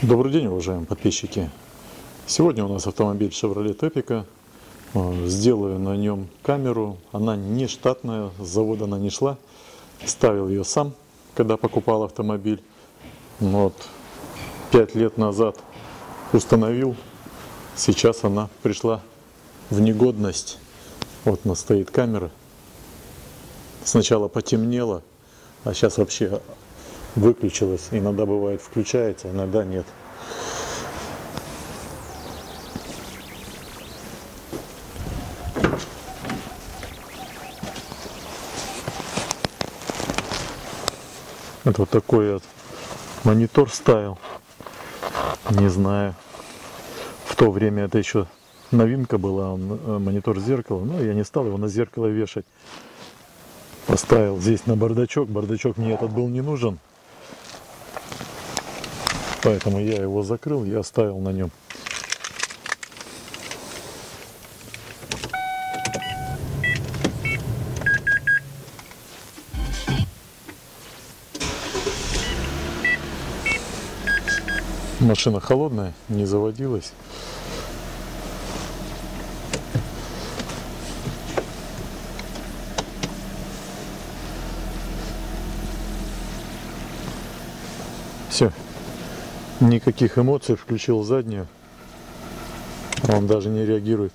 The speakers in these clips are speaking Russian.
Добрый день, уважаемые подписчики! Сегодня у нас автомобиль Chevrolet Epica. Сделаю на нем камеру. Она не штатная, с завода она не шла. Ставил ее сам, когда покупал автомобиль. Вот 5 лет назад установил. Сейчас она пришла в негодность. Вот у нас стоит камера. Сначала потемнело, а сейчас вообще выключилась. Иногда бывает включается, иногда нет. Это вот такой вот монитор ставил. Не знаю. В то время это еще новинка была, монитор зеркала. Но я не стал его на зеркало вешать. Поставил здесь на бардачок. Бардачок мне этот был не нужен. Поэтому я его закрыл и оставил на нем. Машина холодная, не заводилась. Все. Никаких эмоций, включил заднюю. Он даже не реагирует.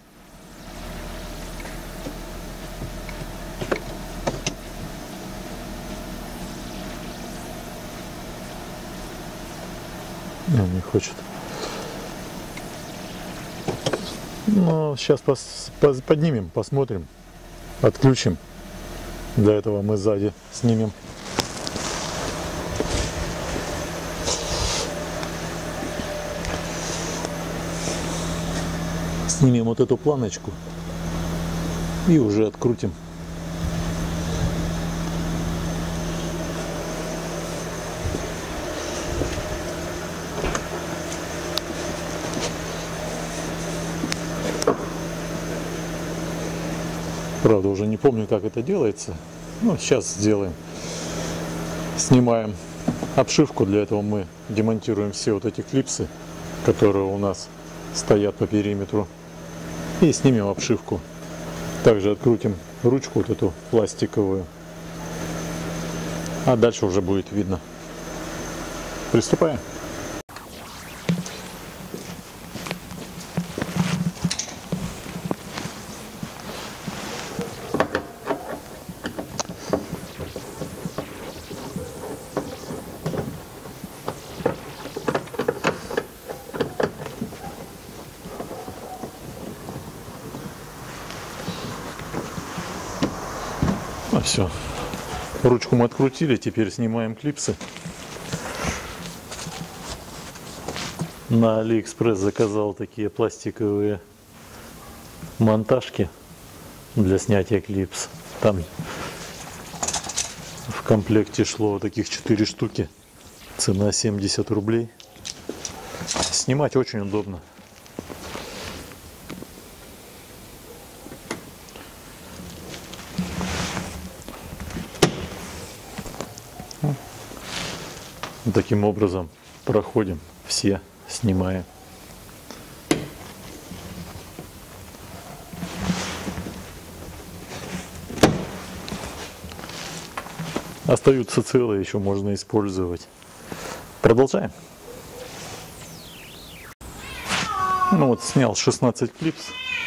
Не хочет. Но сейчас поднимем, посмотрим, отключим. Для этого мы сзади снимем. Снимем вот эту планочку и уже открутим. Правда, уже не помню, как это делается. Но сейчас сделаем. Снимаем обшивку. Для этого мы демонтируем все вот эти клипсы, которые у нас стоят по периметру. И снимем обшивку. Также открутим ручку вот эту пластиковую. А дальше уже будет видно. Приступаем. Все, ручку мы открутили, теперь снимаем клипсы. На AliExpress заказал такие пластиковые монтажки для снятия клипс. Там в комплекте шло таких 4 штуки, цена 70 рублей. Снимать очень удобно. Таким образом проходим, все снимаем. Остаются целые, еще можно использовать. Продолжаем. Ну вот, снял 16 клипс.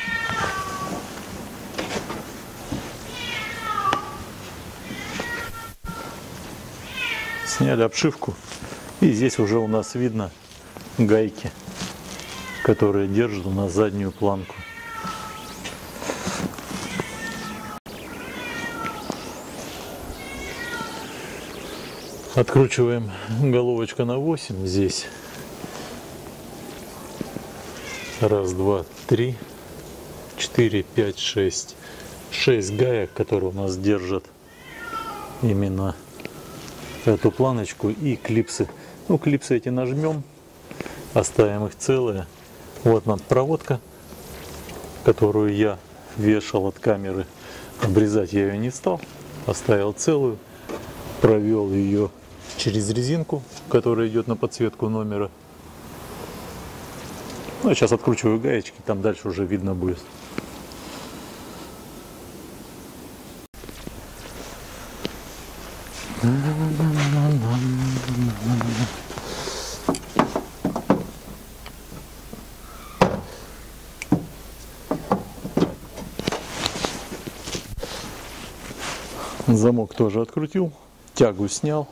Сняли обшивку. И здесь уже у нас видно гайки, которые держат у нас заднюю планку. Откручиваем головочка на 8 здесь. Раз, два, три, 4, 5, 6. 6 гаек, которые у нас держат именно эту планочку и клипсы. Ну, клипсы эти нажмем, оставим их целые. Вот нам проводка, которую я вешал от камеры. Обрезать я ее не стал, оставил целую, провел ее через резинку, которая идет на подсветку номера. Ну, я сейчас откручиваю гаечки, там дальше уже видно будет. Замок тоже открутил, тягу снял.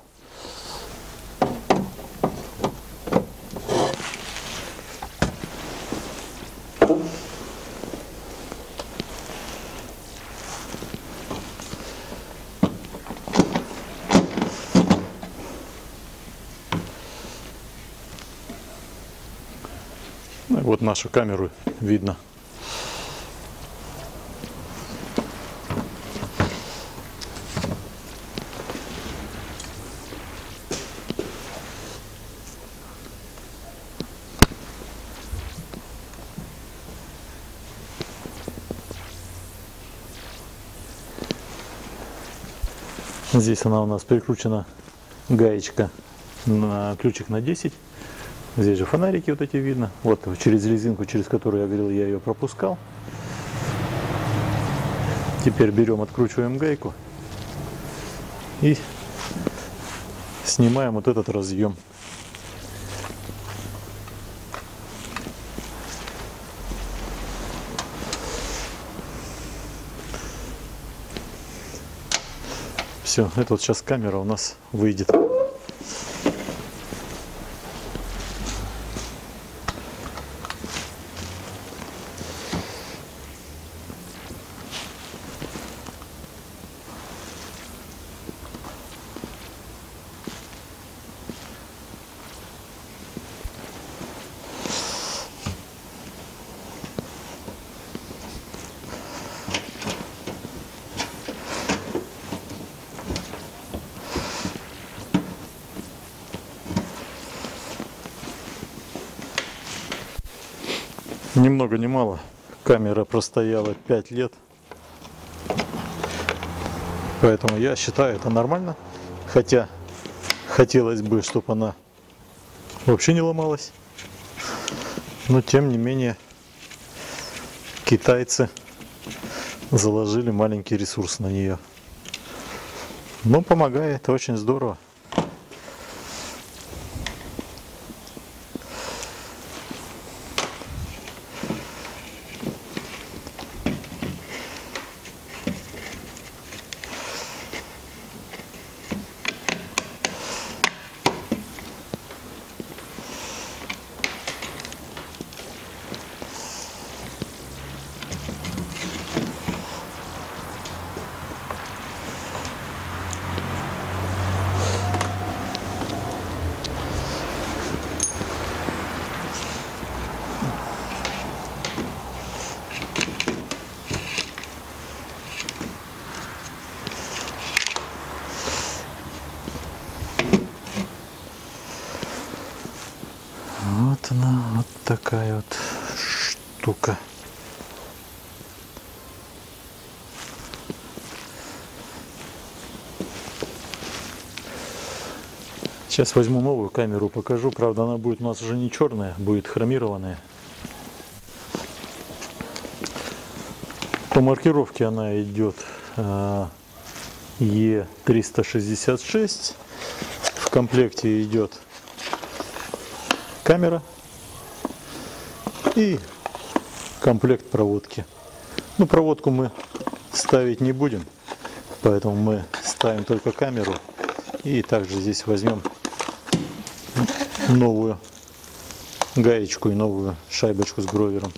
Ну и вот нашу камеру видно. Здесь она у нас прикручена, гаечка на ключик на 10. Здесь же фонарики вот эти видно. Вот через резинку, через которую я говорил, я ее пропускал. Теперь берем, откручиваем гайку и снимаем вот этот разъем. Все, это вот сейчас камера у нас выйдет. Ни много ни мало, камера простояла 5 лет, поэтому я считаю это нормально, хотя хотелось бы, чтобы она вообще не ломалась, но тем не менее китайцы заложили маленький ресурс на нее, но помогает, очень здорово. Вот она, вот такая вот штука. Сейчас возьму новую камеру, покажу. Правда, она будет у нас уже не черная, будет хромированная. По маркировке она идет E366. В комплекте идет камера и комплект проводки. Ну, проводку мы ставить не будем, поэтому мы ставим только камеру. И также здесь возьмем новую гаечку и новую шайбочку с гровером.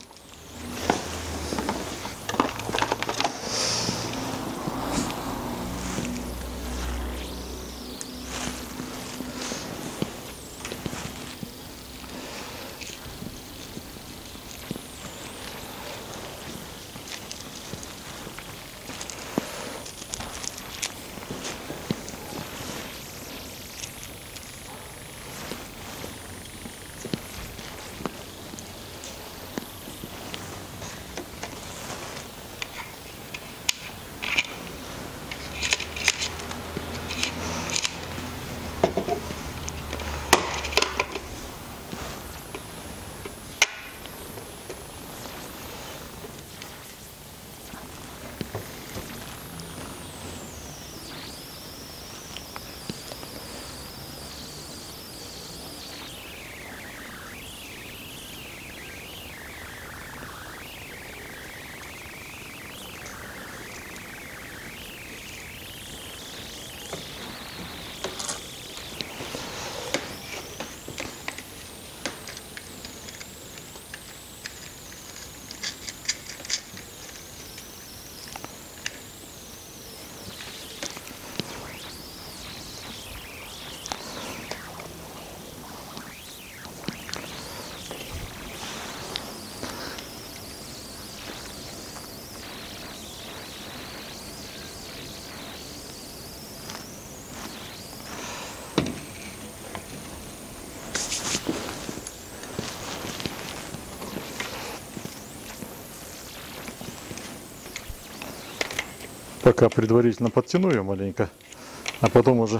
Пока предварительно подтяну ее маленько, а потом уже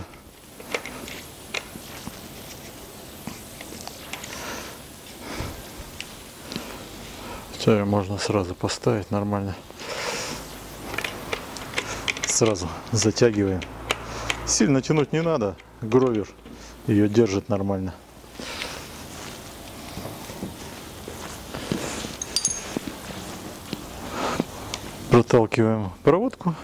ее можно сразу поставить нормально. Сразу затягиваем. Сильно тянуть не надо, гровер ее держит нормально. Проталкиваем проводку.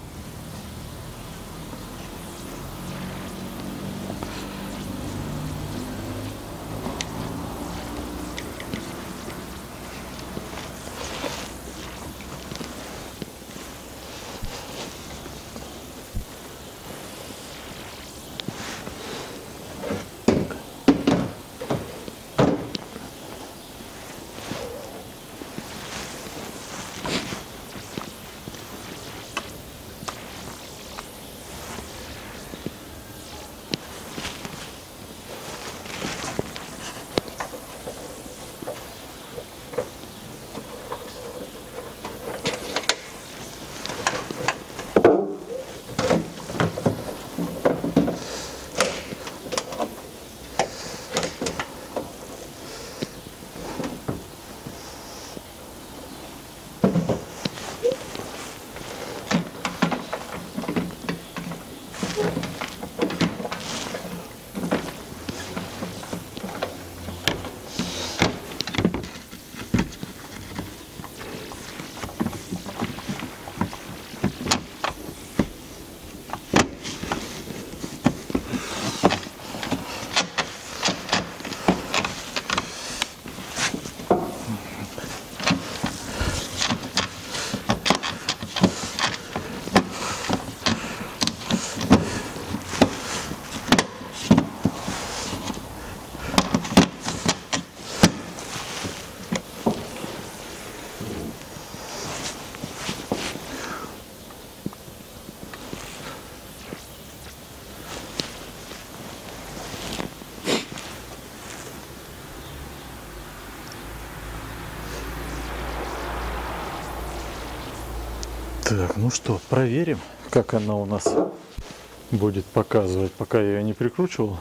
Так, ну что, проверим, как она у нас будет показывать, пока я ее не прикручивал.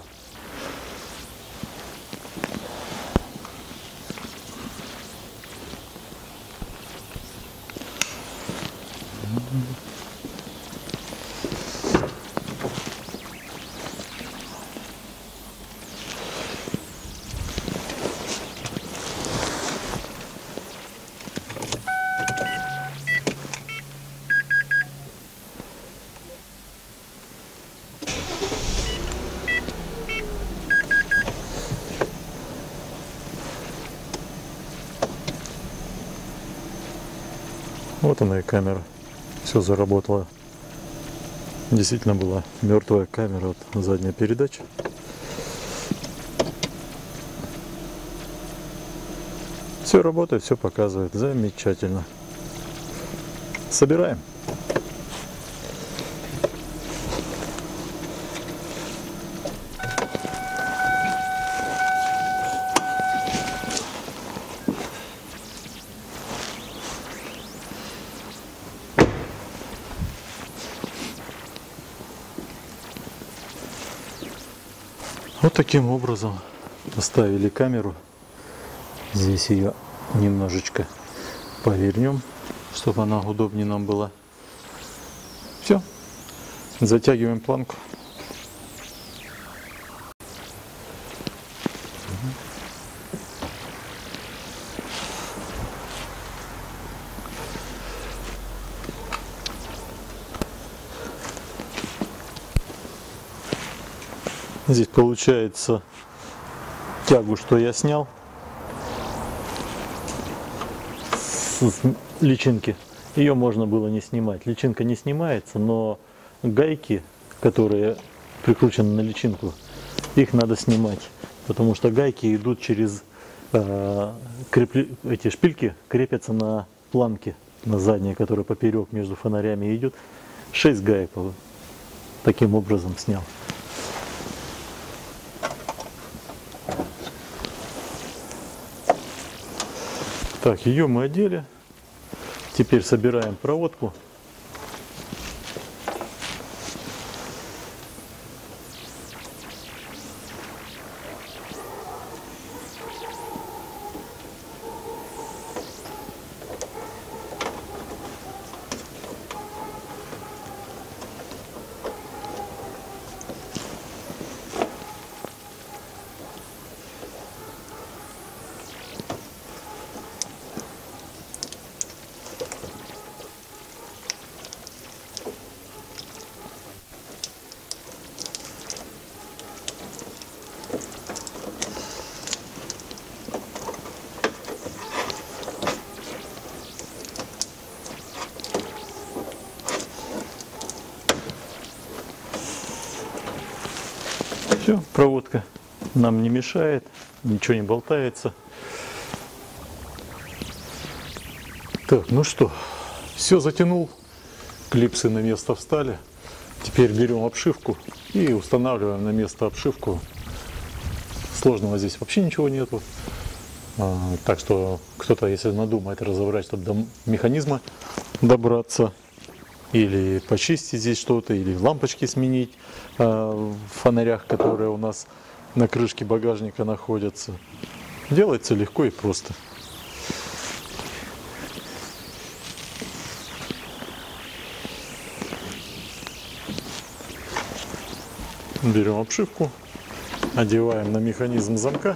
Вот она и камера. Все заработало. Действительно была мертвая камера, вот задняя передача. Все работает, все показывает. Замечательно. Собираем. Вот таким образом поставили камеру. Здесь ее немножечко повернем, чтобы она удобнее нам была. Все. Затягиваем планку. Здесь получается тягу, что я снял с личинки, ее можно было не снимать. Личинка не снимается, но гайки, которые прикручены на личинку, их надо снимать, потому что гайки идут через эти шпильки крепятся на планке, на задней, которая поперек между фонарями идет. 6 гаек таким образом снял. Так, ее мы одели. Теперь собираем проводку. Все, проводка нам не мешает, ничего не болтается. Так, ну что, все затянул, клипсы на место встали. Теперь берем обшивку и устанавливаем на место обшивку. Сложного здесь вообще ничего нету. Так что кто-то, если надумает разобрать, чтобы до механизма добраться, или почистить здесь что-то, или лампочки сменить в фонарях, которые у нас на крышке багажника находятся, делается легко и просто. Берем обшивку, одеваем на механизм замка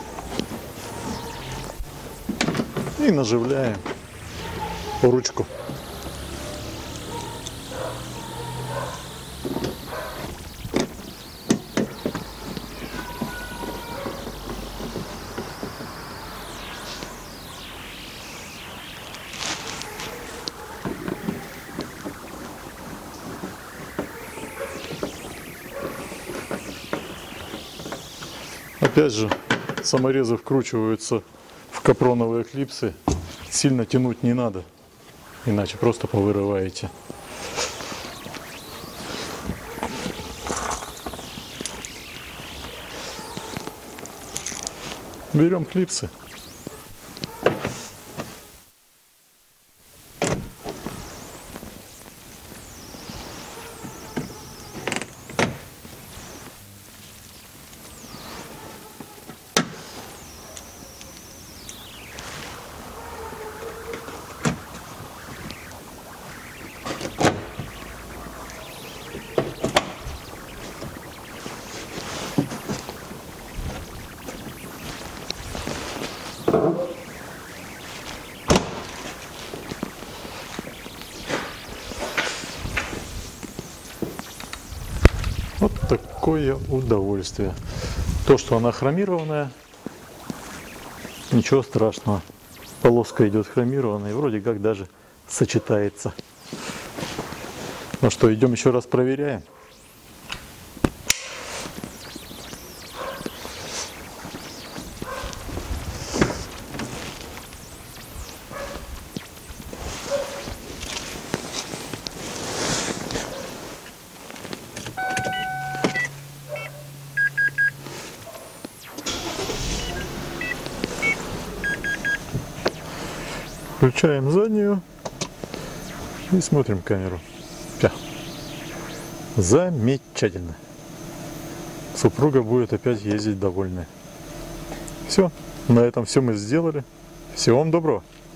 и наживляем ручку. Опять же, саморезы вкручиваются в капроновые клипсы. Сильно тянуть не надо, иначе просто повырываете. Берем клипсы. Вот такое удовольствие. То, что она хромированная, ничего страшного. Полоска идет хромированная и вроде как даже сочетается. Ну что, идем еще раз проверяем. Включаем заднюю и смотрим камеру. Замечательно. Супруга будет опять ездить довольная. Все, на этом все мы сделали. Всего вам доброго.